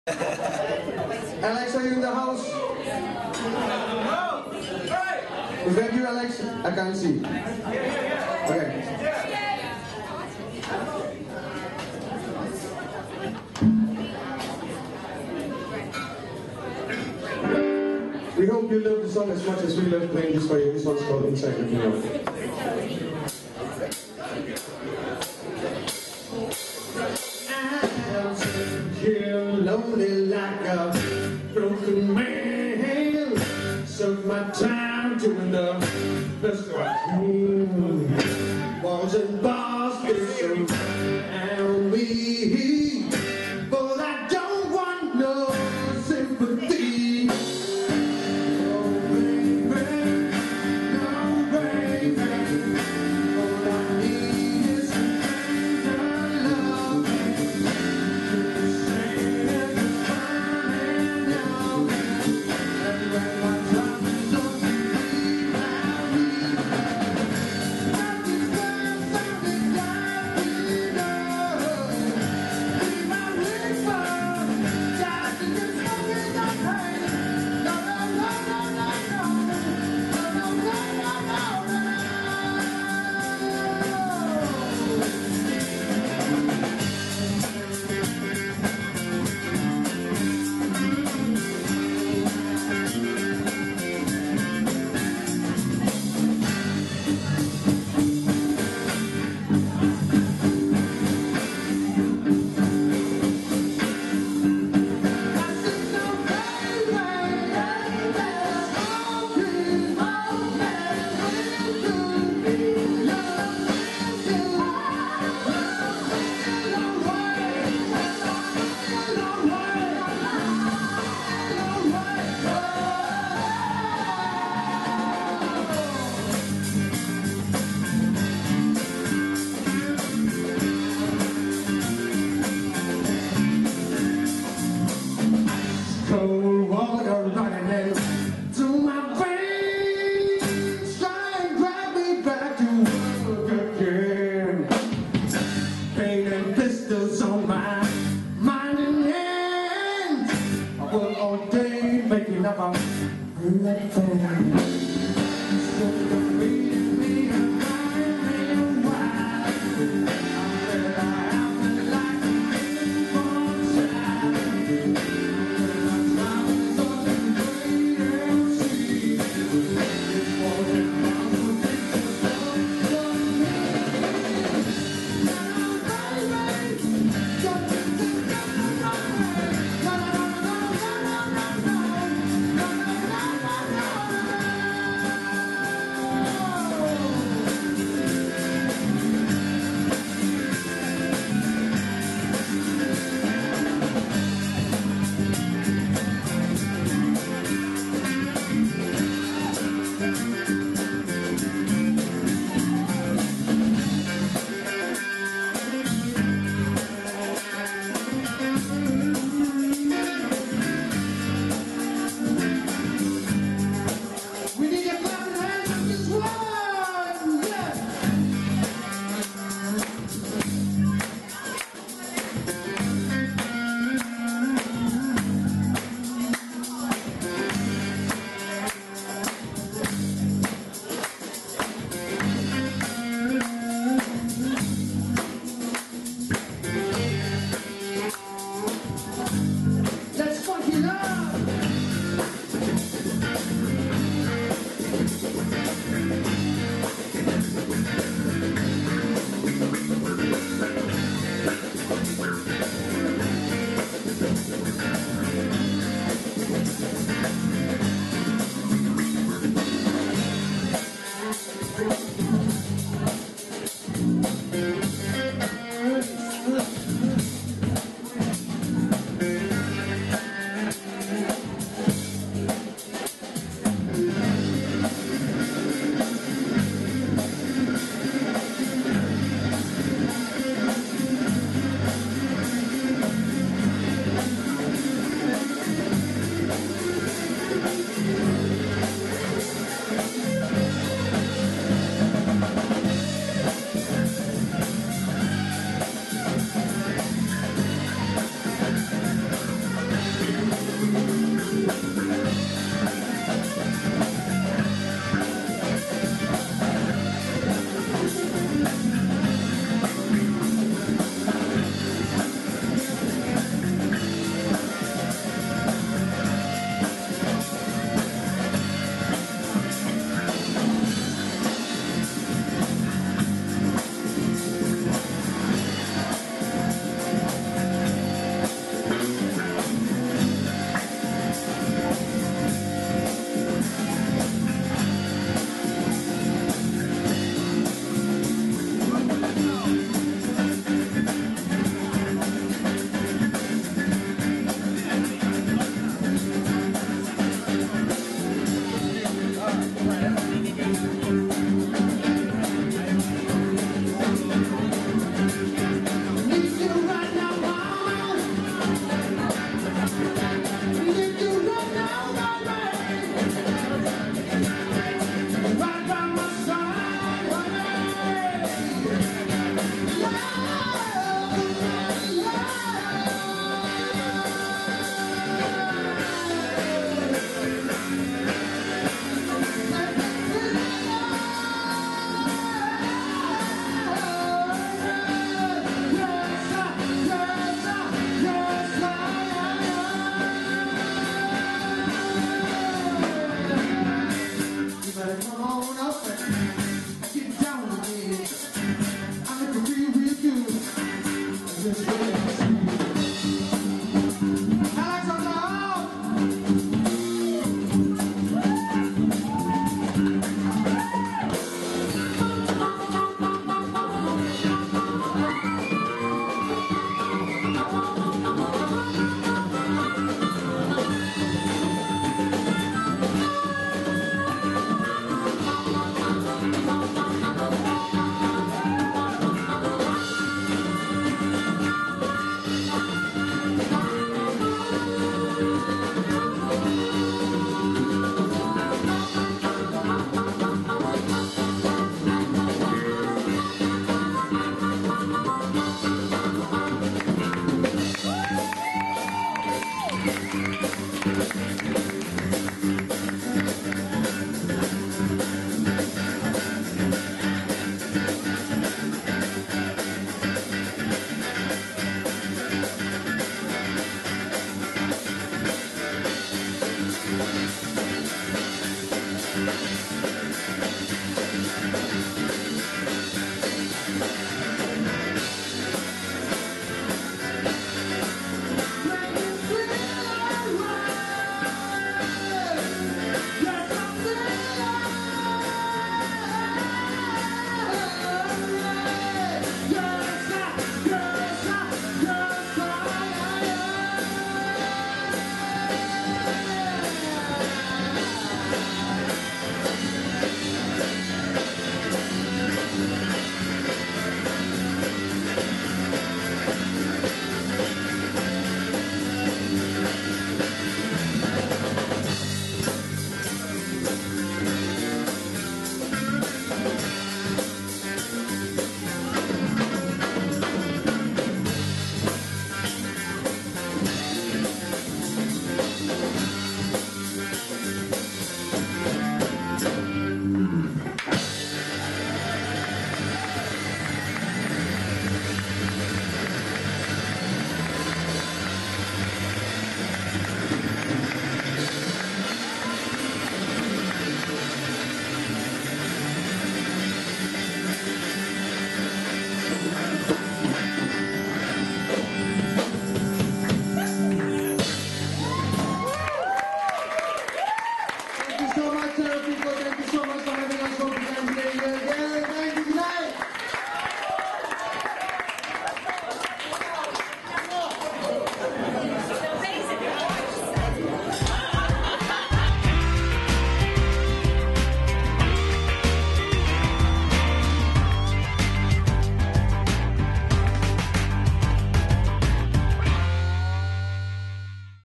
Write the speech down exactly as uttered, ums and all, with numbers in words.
Alex, are you in the house? Is that you, Alex? I can't see. Okay. We hope you love the song as much as we love playing this for you. This one's called Inside the Pillow. I'm sitting here lonely like a broken man. Serve my time doing the best I can. Walls and bars surround me, but I don't want no sympathy. Oh baby, no baby, all I need is tender love. Cold water running into my veins, try and drag me back to work again. Pain and blisters on my mind and hands. I work all day making up a good thing.